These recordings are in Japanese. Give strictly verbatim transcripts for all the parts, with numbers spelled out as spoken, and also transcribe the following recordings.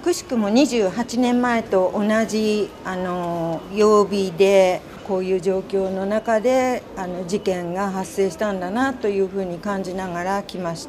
くしくもにじゅうはちねんまえと同じあの曜日でこういう状況の中であの事件が発生したんだなというふうに感じながら来ました。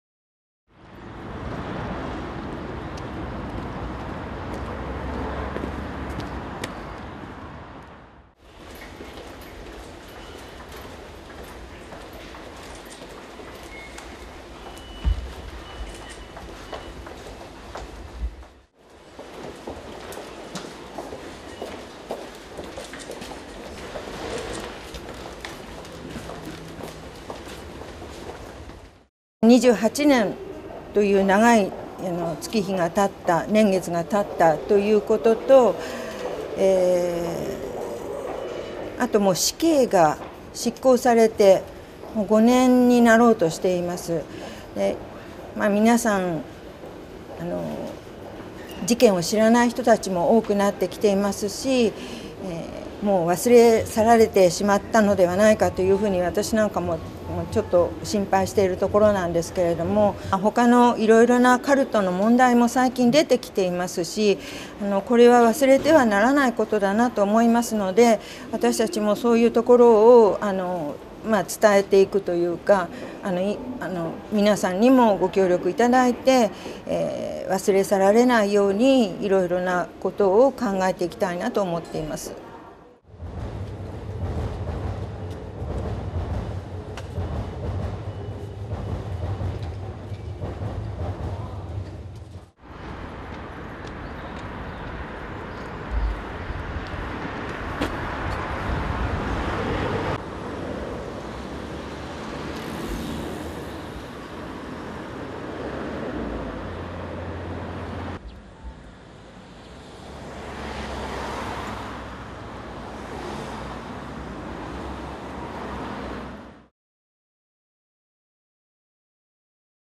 にじゅうはちねんという長い月日が経った年月が経ったということと、えー、あともう死刑が執行されてもうごねんになろうとしています。で、まあ、皆さんあの事件を知らない人たちも多くなってきていますし、えー、もう忘れ去られてしまったのではないかというふうに私なんかもちょっと心配しているところなんですけれども、他のいろいろなカルトの問題も最近出てきていますし、あのこれは忘れてはならないことだなと思いますので、私たちもそういうところをあのまあ、伝えていくというか、あのあの皆さんにもご協力いただいて、えー、忘れ去られないようにいろいろなことを考えていきたいなと思っています。